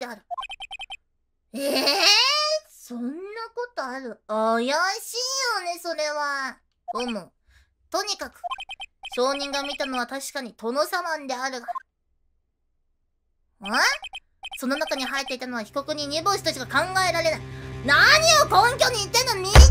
してある。そんなことある？怪しいよね、それは。とにかく、証人が見たのは確かに殿様であるが。その中に入っていたのは被告人煮干しとしか考えられない。何を根拠に言ってんの、見ろ